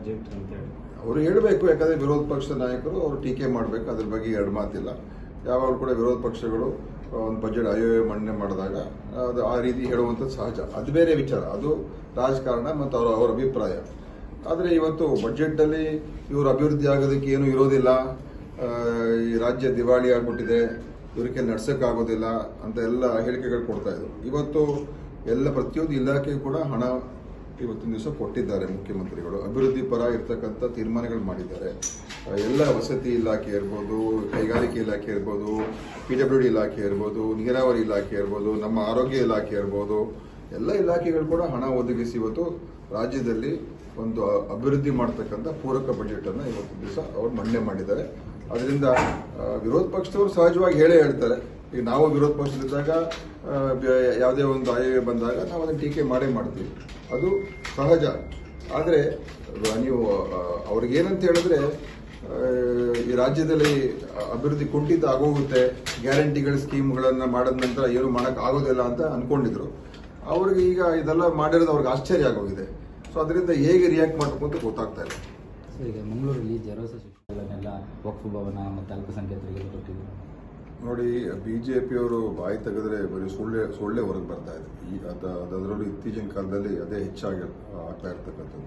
ಅವರು ಹೇಳಬೇಕು. ಯಾಕಂದ್ರೆ ವಿರೋಧ ಪಕ್ಷದ ನಾಯಕರು ಅವರು ಟೀಕೆ ಮಾಡಬೇಕು, ಅದ್ರ ಬಗ್ಗೆ ಎರಡು ಮಾತಿಲ್ಲ. ಯಾವಾಗಲೂ ಕೂಡ ವಿರೋಧ ಪಕ್ಷಗಳು ಒಂದು ಬಜೆಟ್ ಆಯವ್ಯಯ ಮಂಡನೆ ಮಾಡಿದಾಗ ಅದು ಆ ರೀತಿ ಹೇಳುವಂಥದ್ದು ಸಹಜ. ಅದು ಬೇರೆ ವಿಚಾರ, ಅದು ರಾಜಕಾರಣ ಮತ್ತು ಅವರ ಅಭಿಪ್ರಾಯ. ಆದರೆ ಇವತ್ತು ಬಜೆಟ್ನಲ್ಲಿ ಇವರು ಅಭಿವೃದ್ಧಿ ಆಗೋದಕ್ಕೆ ಏನು ಇರೋದಿಲ್ಲ, ಈ ರಾಜ್ಯ ದಿವಾಳಿ ಆಗ್ಬಿಟ್ಟಿದೆ, ಇವರಿಗೆ ನಡ್ಸೋಕ್ಕಾಗೋದಿಲ್ಲ ಅಂತ ಎಲ್ಲ ಹೇಳಿಕೆಗಳು ಕೊಡ್ತಾ ಇದ್ರು. ಇವತ್ತು ಎಲ್ಲ ಪ್ರತಿಯೊಂದು ಇಲಾಖೆಗೂ ಕೂಡ ಹಣ ಇವತ್ತಿನ ದಿವಸ ಕೊಟ್ಟಿದ್ದಾರೆ ಮುಖ್ಯಮಂತ್ರಿಗಳು. ಅಭಿವೃದ್ಧಿ ಪರ ಇರ್ತಕ್ಕಂಥ ತೀರ್ಮಾನಗಳು ಮಾಡಿದ್ದಾರೆ. ಎಲ್ಲ ವಸತಿ ಇಲಾಖೆ ಇರ್ಬೋದು, ಕೈಗಾರಿಕೆ ಇಲಾಖೆ ಇರ್ಬೋದು, PWD ಇಲಾಖೆ ಇರ್ಬೋದು, ನೀರಾವರಿ ಇಲಾಖೆ ಇರ್ಬೋದು, ನಮ್ಮ ಆರೋಗ್ಯ ಇಲಾಖೆ ಇರ್ಬೋದು, ಎಲ್ಲ ಇಲಾಖೆಗಳು ಕೂಡ ಹಣ ಒದಗಿಸಿ ಇವತ್ತು ರಾಜ್ಯದಲ್ಲಿ ಒಂದು ಅಭಿವೃದ್ಧಿ ಮಾಡತಕ್ಕಂಥ ಪೂರಕ ಬಜೆಟ್ ಅನ್ನು ಇವತ್ತು ದಿವಸ ಅವರು ಮಂಡನೆ ಮಾಡಿದ್ದಾರೆ. ಅದರಿಂದ ವಿರೋಧ ಪಕ್ಷದವರು ಸಹಜವಾಗಿ ಹೇಳ್ತಾರೆ. ಈಗ ನಾವು ವಿರೋಧ ಪಕ್ಷದಲ್ಲಿದ್ದಾಗ ಯಾವುದೇ ಒಂದು ಆಯವ್ಯಯ ಬಂದಾಗ ನಾವು ಅದನ್ನು ಟೀಕೆ ಮಾಡೇ ಮಾಡ್ತೀವಿ, ಅದು ಸಹಜ. ಆದರೆ ನೀವು ಅವ್ರಿಗೇನಂತ ಹೇಳಿದ್ರೆ ಈ ರಾಜ್ಯದಲ್ಲಿ ಅಭಿವೃದ್ಧಿ ಕುಂಠಿತ ಆಗೋಗುತ್ತೆ, ಗ್ಯಾರಂಟಿಗಳ ಸ್ಕೀಮ್ಗಳನ್ನು ಮಾಡಿದ ನಂತರ ಏನು ಮಾಡೋಕ್ಕೆ ಆಗೋದಿಲ್ಲ ಅಂತ ಅನ್ಕೊಂಡಿದ್ರು. ಅವ್ರಿಗೆ ಈಗ ಇದೆಲ್ಲ ಮಾಡಿರೋದು ಅವ್ರಿಗೆ ಆಶ್ಚರ್ಯ ಆಗೋಗಿದೆ. ಸೊ ಅದರಿಂದ ಹೇಗೆ ರಿಯಾಕ್ಟ್ ಮಾಡಬೇಕು ಅಂತ ಗೊತ್ತಾಗ್ತಾ ಇಲ್ಲ. ಈಗ ಮಂಗಳೂರಲ್ಲಿ ಜರೋಸ ಶಿಕ್ಷಣಗಳನ್ನೆಲ್ಲ ವಕ್ಫ್ ಭವನ ಮತ್ತು ಅಲ್ಪಸಂಖ್ಯಾತರಿಗೆ ಕೊಟ್ಟಿದ್ದಾರೆ. ನೋಡಿ, ಬಿಜೆಪಿಯವರು ಬಾಯಿ ತೆಗೆದ್ರೆ ಬರೀ ಸೊಳ್ಳೆ ಹೊರಗೆ ಬರ್ತಾ ಇದೆ. ಅದರಲ್ಲೂ ಇತ್ತೀಚಿನ ಕಾಲದಲ್ಲಿ ಅದೇ ಹೆಚ್ಚಾಗಿ ಆಗ್ತಾ ಇರ್ತಕ್ಕಂಥದ್ದು.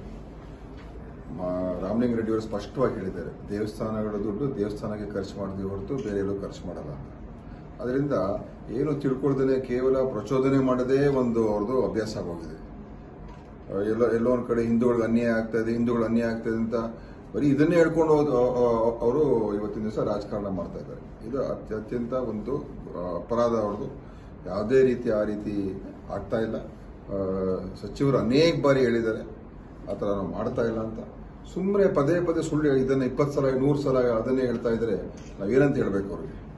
ರಾಮಲಿಂಗ ರೆಡ್ಡಿ ಅವರು ಸ್ಪಷ್ಟವಾಗಿ ಹೇಳಿದ್ದಾರೆ, ದೇವಸ್ಥಾನಗಳ ದುಡ್ಡು ದೇವಸ್ಥಾನಕ್ಕೆ ಖರ್ಚು ಮಾಡಿದ್ವಿ ಹೊರತು ಬೇರೆ ಎಲ್ಲೂ ಖರ್ಚು ಮಾಡಲ್ಲ. ಅದರಿಂದ ಏನು ತಿಳ್ಕೊಳ್ದೇನೆ ಕೇವಲ ಪ್ರಚೋದನೆ ಮಾಡದೇ ಒಂದು ಅವ್ರದ್ದು ಅಭ್ಯಾಸ ಆಗೋಗಿದೆ. ಎಲ್ಲೋ ಒಂದು ಕಡೆ ಹಿಂದೂಗಳಿಗೆ ಅನ್ಯಾಯ ಆಗ್ತಾ ಇದೆ ಅಂತ ಬರೀ ಇದನ್ನೇ ಹೇಳ್ಕೊಂಡು ಅವರು ಇವತ್ತಿನ ದಿವಸ ರಾಜಕಾರಣ ಮಾಡ್ತಾ ಇದ್ದಾರೆ. ಇದು ಅತ್ಯಂತ ಒಂದು ಅಪರಾಧ ಅವ್ರದ್ದು. ಯಾವುದೇ ರೀತಿ ಆ ರೀತಿ ಆಗ್ತಾ ಇಲ್ಲ. ಸಚಿವರು ಅನೇಕ ಬಾರಿ ಹೇಳಿದ್ದಾರೆ ಆ ಥರ ನಾವು ಮಾಡ್ತಾ ಇಲ್ಲ ಅಂತ. ಸುಮ್ಮನೆ ಪದೇ ಸುಳ್ಳು ಇದನ್ನ 20 ಸಲ 100 ಸಲ ಅದನ್ನೇ ಹೇಳ್ತಾ ಇದ್ರೆ ನಾವೇನಂತ ಹೇಳ್ಬೇಕು ಅವ್ರಿಗೆ?